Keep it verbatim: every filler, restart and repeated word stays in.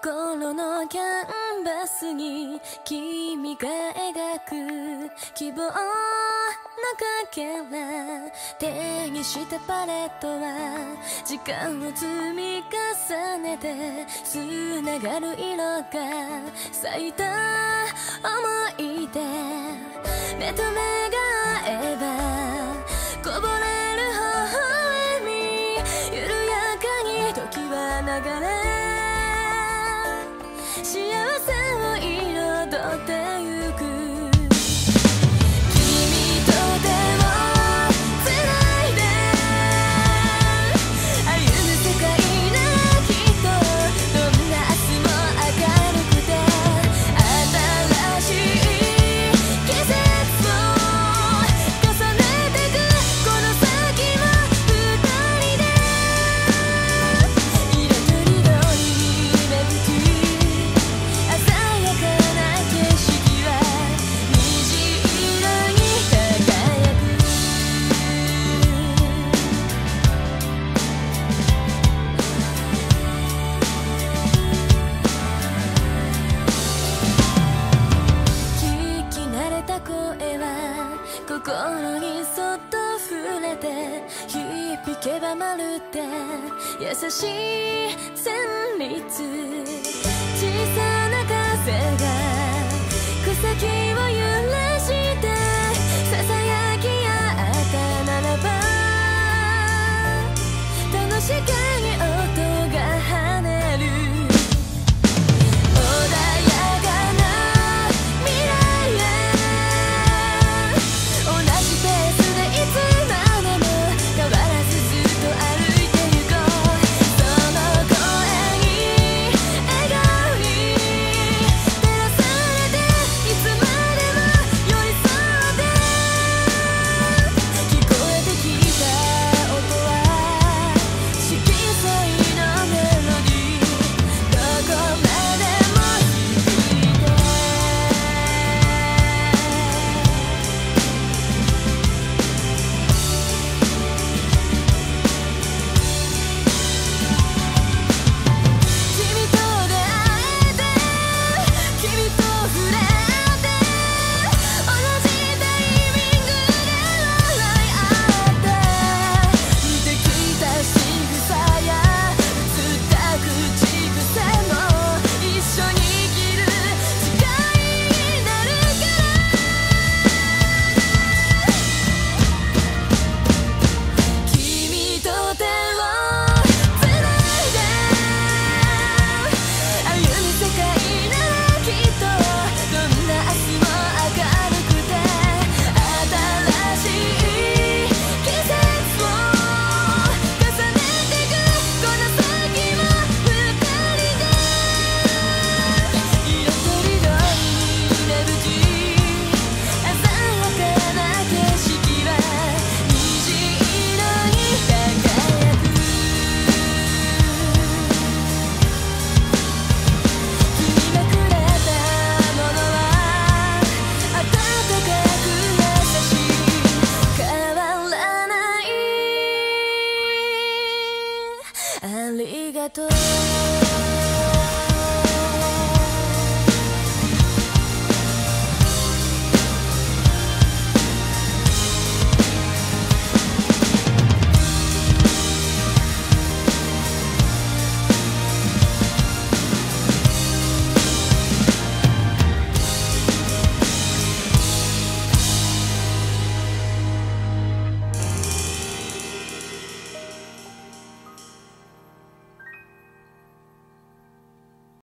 心のキャンバスに君が描く希望のかけら、手にしたパレットは時間を積み重ねてつながる色が咲いた思い出、目と目が合えばこぼれる微笑み、緩やかに時は流れ幸せを彩ってゆく。君と手をつないで歩む世界ならきっとどんな明日も明るくて、新しい季節を重ねてくこの先も二人で色とりどりに芽吹き心にそっと触れて響けばまるで優しい旋律、小さな風が草木を揺らしてささやき合ったならば、楽しげに音が跳ねるありがとう。